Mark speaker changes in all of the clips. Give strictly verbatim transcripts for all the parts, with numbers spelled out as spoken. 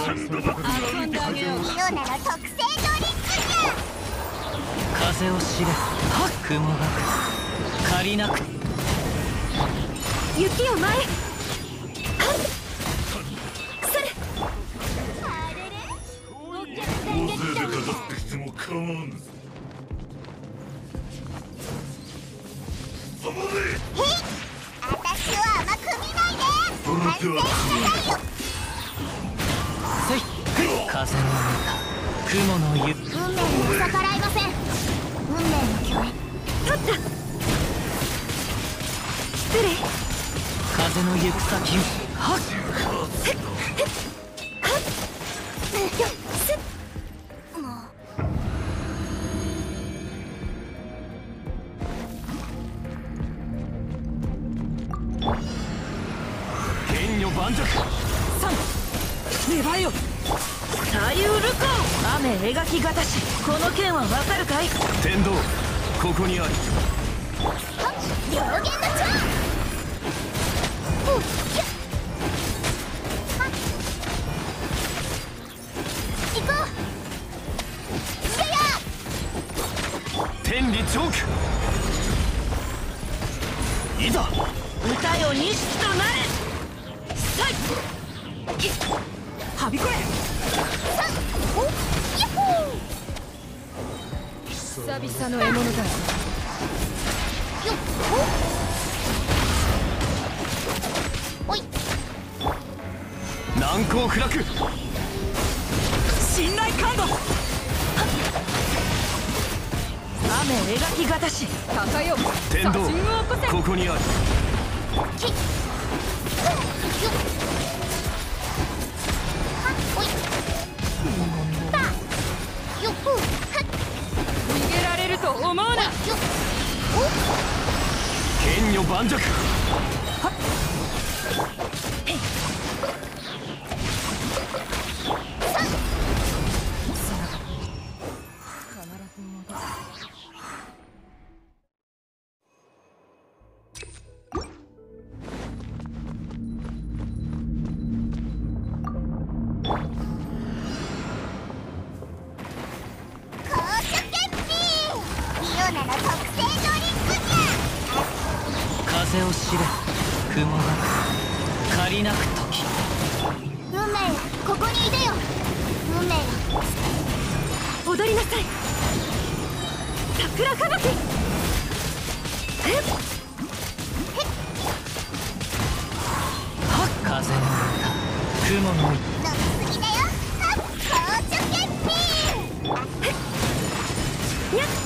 Speaker 1: 遊んであげよう。
Speaker 2: イオナの特製ドリンクじゃ。
Speaker 3: 風を知れ雲が借りなく
Speaker 1: 雪を前へ。それ。
Speaker 2: あれれお客さ
Speaker 4: 大
Speaker 2: んが来た
Speaker 4: 勢でかかってきても構わんぞ。そこで
Speaker 2: へい、私を甘く見ないで。反省しなさいよ。
Speaker 3: せい風の中雲の雪
Speaker 2: 運命に逆らいません。運命の共演。
Speaker 1: 立った。失礼。
Speaker 3: 風の行く先はっ
Speaker 2: もう
Speaker 3: 剣女盤石
Speaker 1: 三。粘よ。左右ルコー。雨描きがたし。この剣はわかるかい。
Speaker 3: 天道ここにあり。
Speaker 2: はっ両弦の蝶。おっやっはっ行こう。いやや
Speaker 3: 天理チョークいざ
Speaker 1: 歌よ錦となれ。さい。はびこえ。
Speaker 2: さんおっやっほー。
Speaker 1: 久々の獲物だ。
Speaker 2: よっおおい
Speaker 3: 難攻不落
Speaker 1: 信頼感度。雨描きがたし。高よ
Speaker 3: 天道
Speaker 1: 写真を起こせ。
Speaker 3: ここにあり。
Speaker 2: きっふんよっはっおいたよっふんはっ
Speaker 1: 逃げられると思うな。
Speaker 2: おいよっ
Speaker 3: 剣女盤石
Speaker 2: 高所決定。イオナの特製ドリンクじゃ。
Speaker 3: 風を知れ雲が借りなく時
Speaker 2: 運命よここにいでよ。運命よ
Speaker 1: 踊りなさい。桜吹雪。えっ
Speaker 3: はっ風の中雲の
Speaker 2: 飲みすぎだよ。はっ高所決定。
Speaker 1: にゃっ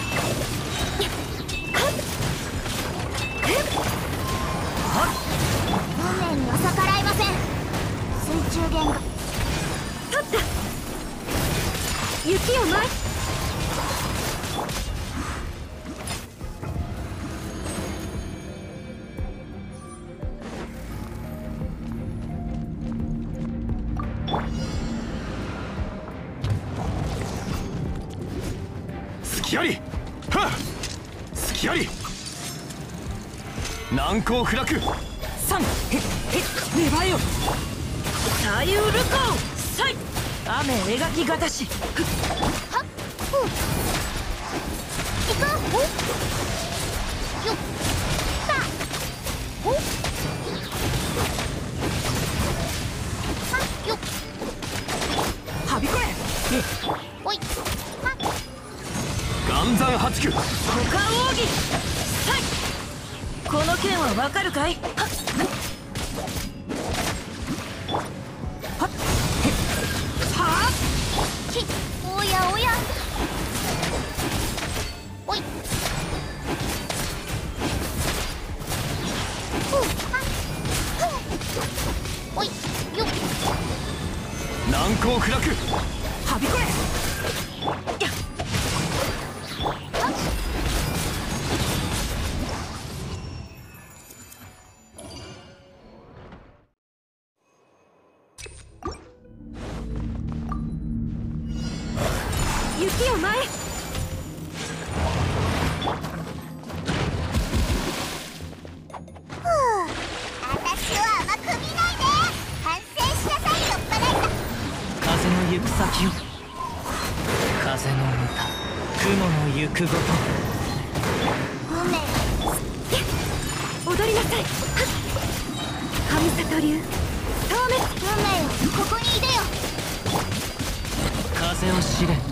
Speaker 2: 運命には逆らいません。水中弦が
Speaker 1: 立った。雪を舞い。
Speaker 3: 隙ありはっ隙あり難攻不落
Speaker 1: 三。へっへっ粘よ。左右ルコー。さい。雨描きがたし。
Speaker 2: はっふん行こう。およったおはっよ
Speaker 1: はびこえ。
Speaker 2: おいはっ
Speaker 3: 岩山八九
Speaker 1: 股間奥義。さい。この剣はわかるかい。はっはっへっはあ。
Speaker 2: きおやおやおいふんはっふんおいよっ
Speaker 3: 難攻不落
Speaker 1: はびこえ。やっ
Speaker 2: はっ
Speaker 1: 雪を前へ。
Speaker 2: ふう私を甘く見ないで。反省しなさいよっぱらいた。
Speaker 3: きよ。風の歌、雲の行くごと。
Speaker 2: 運命
Speaker 1: 踊りなさい。神里流透明。
Speaker 2: 運命よ、ここにいでよ。
Speaker 3: 風を知れ。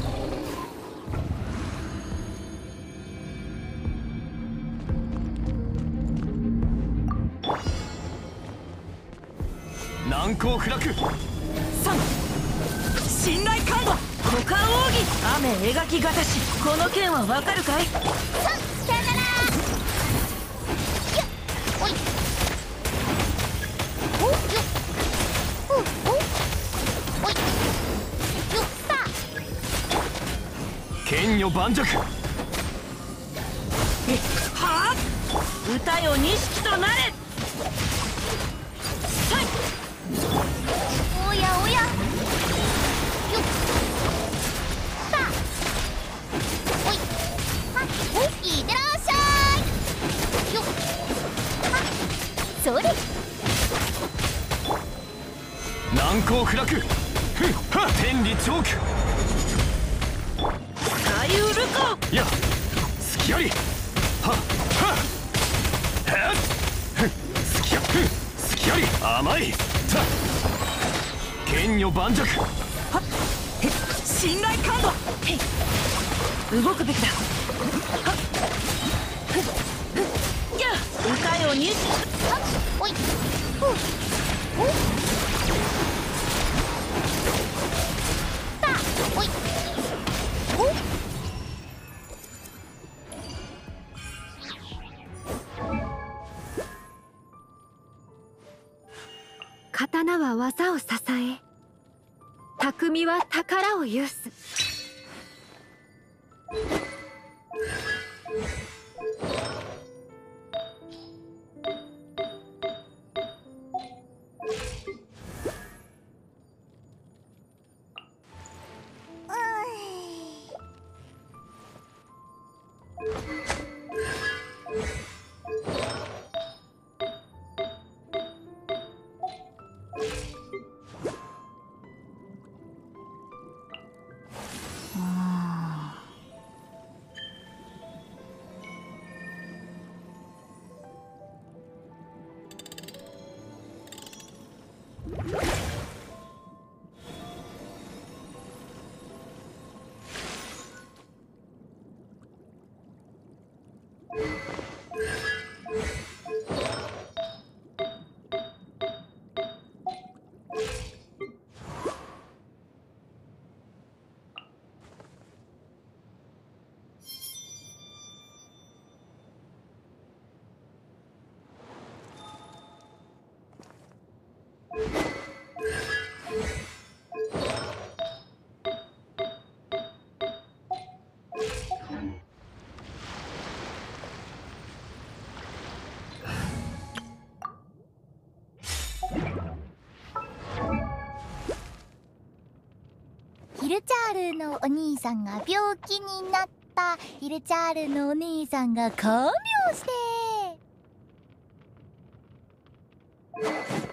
Speaker 3: 難攻不落。
Speaker 1: さん信頼感度股間奥義。雨描きがたし、この剣はわかるかい。
Speaker 2: さんさよなら。よっおいおよっおおおいよった
Speaker 3: 剣女盤石。
Speaker 1: はあ歌よ錦となれ。さい
Speaker 2: おやおやよったおいはっおいってらっしゃいよっはっそれ
Speaker 3: 難攻不落。ふんはっ天理チョーク。
Speaker 1: 左右ルコ。
Speaker 3: いや隙あり。はっはっはっふん隙あふん隙あり。甘いた剣女盤石。
Speaker 1: はっへっ信頼感度。へい動くべきだ。はっふっふっや歌よ錦。
Speaker 2: はっおいふうおたおいお
Speaker 1: 刀は技を支え、匠は宝を有す。
Speaker 2: ヒルチャールのお兄さんが病気になった。ヒルチャールのお兄さんが看病して